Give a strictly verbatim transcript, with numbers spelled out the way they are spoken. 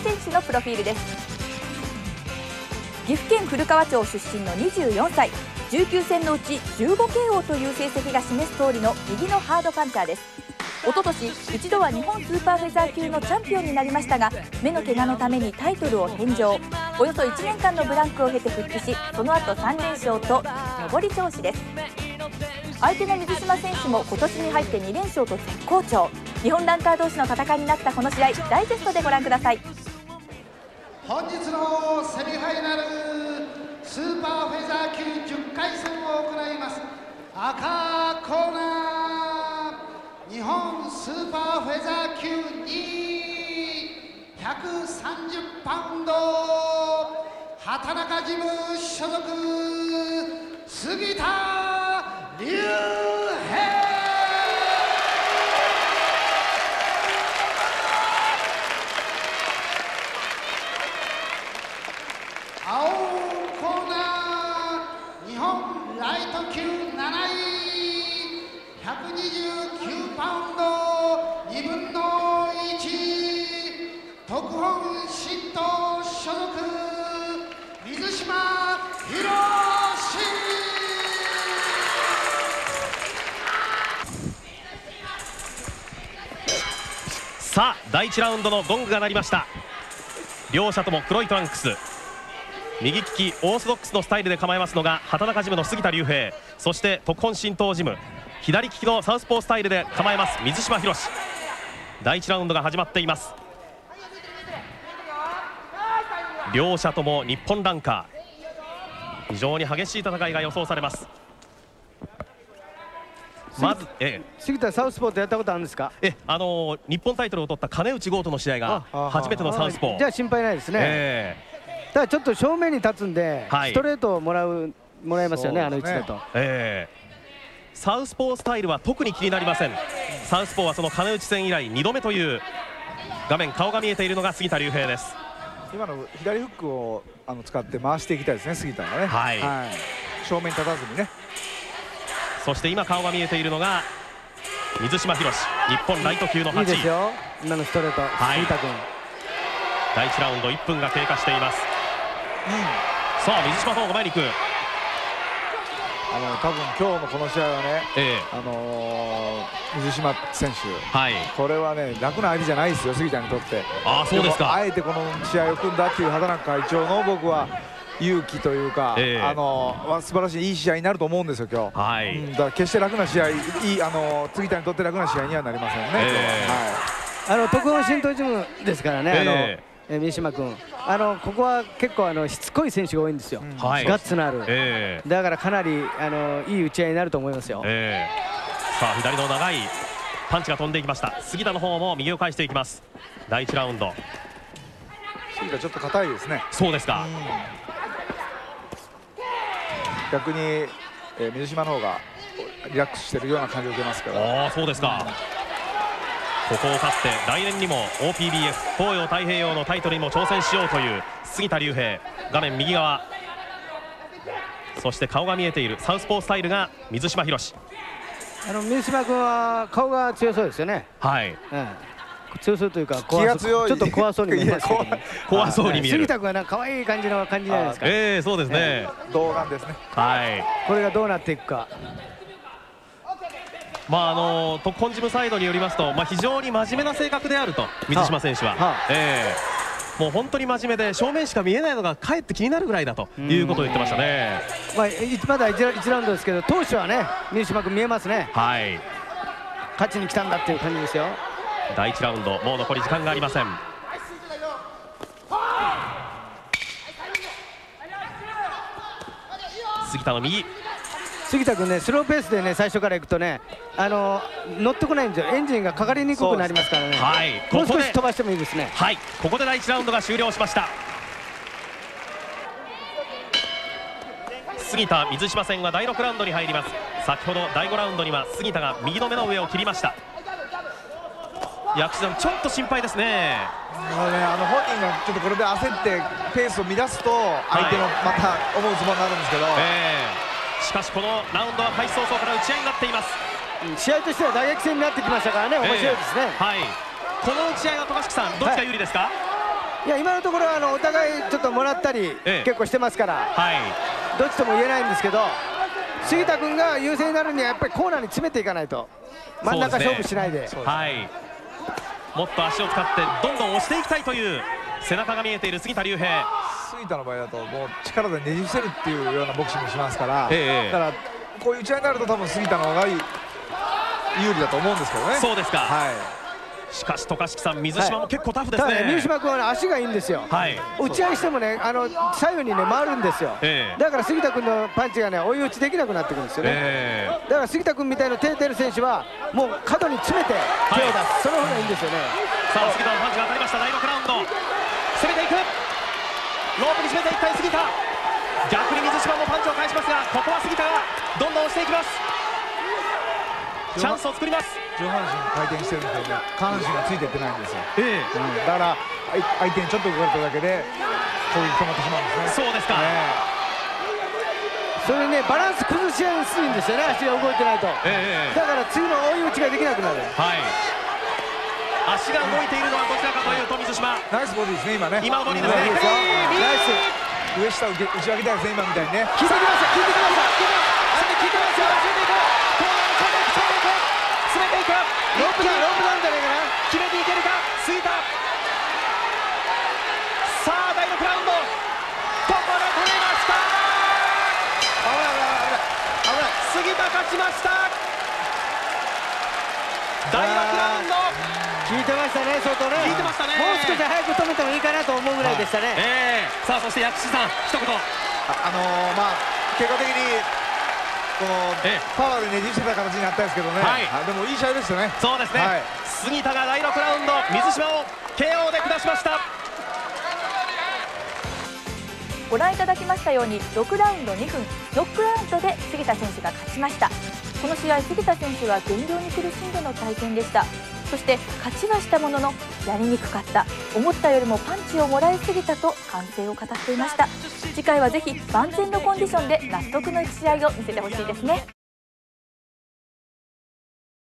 選手のプロフィールです。岐阜県古川町出身のにじゅうよんさい、じゅうきゅうせんのうち じゅうごケーオー という成績が示す通りの右のハードパンチャーです。一昨年一度は日本スーパーフェザー級のチャンピオンになりましたが、目の怪我のためにタイトルを返上。およそいちねんかんのブランクを経て復帰し、その後さんれんしょうと上り調子です。相手の水島選手も今年に入ってにれんしょうと絶好調。日本ランカー同士の戦いになったこの試合、ダイジェストでご覧ください。 本日のセミファイナルスーパーフェザー級じゅっかいせんを行います。赤コーナー、日本スーパーフェザー級にい、ひゃくさんじゅっパウンド、畑中ジム所属杉田龍平。青コーナー、日本ライト級なない、ひゃくにじゅうきゅうパウンドにぶんのいち、特本新党所属水島宏。 さあだいいちラウンドのゴングが鳴りました。両者とも黒いトランクス、右利きオーソドックスのスタイルで構えますのが畑中ジムの杉田龍平、そして特本新党ジム左利きのサウスポースタイルで構えます水島宏。だいいちラウンドが始まっています。両者とも日本ランカー、非常に激しい戦いが予想されます。まず、ええ、 杉田サウスポーってやったことあるんですか？ えあのー、日本タイトルを取った金内豪との試合が初めてのサウスポー。 じゃあ心配ないですね。えー、ただちょっと正面に立つんで、はい、ストレートをもらうもらえますよね、あの位置だと。 えー、サウスポースタイルは特に気になりません。サウスポーはその金内戦以来にどめという、画面顔が見えているのが杉田龍平です。 今の左フックをあの使って回していきたいですね、杉田がね。はい、はい、正面に立たずにね。 そして今顔が見えているのが水島宏、日本ライト級のはちい。 いいですよ、今のストレート、はい、杉田君。 だいいちラウンドいっぷんが経過しています。うん、さあ水島の方が前に行く。 あの多分今日のこの試合はね、ええ、あのー、水島選手、はい、これはね楽な相手じゃないですよ、杉田にとって。ああ、そうですか。あえてこの試合を組んだっていう畑中会長の僕は勇気というか、えー、あの素晴らしいいい試合になると思うんですよ今日。はい、うん、だから決して楽な試合、いいあの杉田にとって楽な試合にはなりませんね。えー、はい、 あの特本新党チームですからね、えー、あのえ水島君、あのここは結構あのしつこい選手が多いんですよ、うん、ガッツのある、えー、だからかなりあのいい打ち合いになると思いますよ。えー、さあ左の長いパンチが飛んでいきました。杉田の方も右を返していきます。だいいちラウンド。 杉田ちょっと硬いですね。 そうですか。 逆に、えー、水島の方がリラックスしているような感じを受けますから。 ああ、そうですか。うん、ここを勝って来年にも オーピービーエフ 東洋太平洋のタイトルにも挑戦しようという杉田龍平。画面右側、そして顔が見えているサウスポースタイルが水島宏。 あの水島君は顔が強そうですよね。はい、うん、強そうというか怖そう、ちょっと怖そうに見えますけど、ね、 怖そうに見える。 杉田君はなんか可愛い感じの感じじゃないですか。 ええー、そうですね、えー、童顔ですね。 はい、これがどうなっていくか。 まああの特本事務サイドによりますと、まあ、非常に真面目な性格であると水島選手は、はあ、えー、もう本当に真面目で正面しか見えないのがかえって気になるぐらいだということを言ってましたね。 まあ、まだいちラウンドですけど当初はね水島君見えますね。はい、勝ちに来たんだっていう感じですよ。 だいいちラウンドもう残り時間がありません。杉田の右。 杉田君ねスローペースでね最初からいくとねあの乗ってこないんですよ。エンジンがかかりにくくなりますからね。はい、もう少し飛ばしてもいいですね。 はい、ここでだいいちラウンドが終了しました。杉田水島戦はだいろくラウンドに入ります。先ほどだいごラウンドには杉田が右の目の上を切りました。薬師さんちょっと心配ですね。 もうね、あの本人がちょっとこれで焦ってペースを乱すと相手のまた思うつぼになるんですけど、はい、えー、しかしこのラウンドは開始早々から打ち合いになっています。 試合としては打撃戦になってきましたからね、面白いですね。 えー、はい、この打ち合いは渡嘉敷さんどっちが有利ですか？ はい、 いや今のところあのお互いちょっともらったり結構してますから、はい、どっちとも言えないんですけど、杉田君が優勢になるにはやっぱりコーナーに詰めていかないと、真ん中勝負しないで、 はい、もっと足を使ってどんどん押していきたいという背中が見えている杉田竜平。 杉田の場合だともう力でねじ伏せるっていうようなボクシングしますから、えー、だからこういう打ち合いになると多分杉田の方が有利だと思うんですけどね。 そうですか。はい、しかし渡嘉敷さん、水島も結構タフですね。はい、 水島君は、ね、足がいいんですよ。はい、打ち合いしてもね、あの左右にね回るんですよ。えー、だから杉田君のパンチがね追い打ちできなくなってくるんですよね。えー、だから杉田君みたいな手出る選手はもう角に詰めて手を出す、はい、その方がいいんですよね。 さあ杉田のパンチが当たりました。だいろくラウンド、攻めていく、ロープに締めていきたい杉田。逆に水島もパンチを返しますが、ここは杉田がどんどん押していきます。チャンスを作ります。 上半身回転してるんですけどね、下半身がついていってないんですよ。えーうん、だから相手にちょっと動かれただけで攻撃止まってしまうんですね。 そうですか。えー、それねバランス崩しやすいんですよね、足が動いてないと。えー、だから次の追い打ちができなくなる。はい、 足が動いているのはどちらかというと水島。 ナイスボディですね今ね。 今のボディですね。ナイス。上下打ち上げたいですね今みたいにね。 効いてきました、効いてきました。 相手効いてますよ。詰めていく。 ロープダウン、ロープダウンじゃないかな。 決めていけるか杉田。さあだいろくラウンド、ここで取れました。 危ない危ない危ない危ない。 杉田勝ちました。だいろくラウンド効いてましたね、相当ね。 効いてましたね。 もう少し早く止めてもいいかなと思うぐらいでしたね。はい、 えー、さあそして薬師さん一言。 あ、あのー、まあ結果的にこのパワーでねじ伏せた形になったんですけどね、はい、でもいい試合ですよね。 そうですね、はい、杉田がだいろくラウンド水島を ケーオー で下しました。 ご覧いただきましたようにろくラウンドにふん、ノックアウトで杉田選手が勝ちました。この試合、杉田選手は減量に苦しんでの対戦でした。そして勝ちはしたもののやりにくかった、思ったよりもパンチをもらいすぎたと反省を語っていました。次回はぜひ万全のコンディションで納得のいく試合を見せてほしいですね。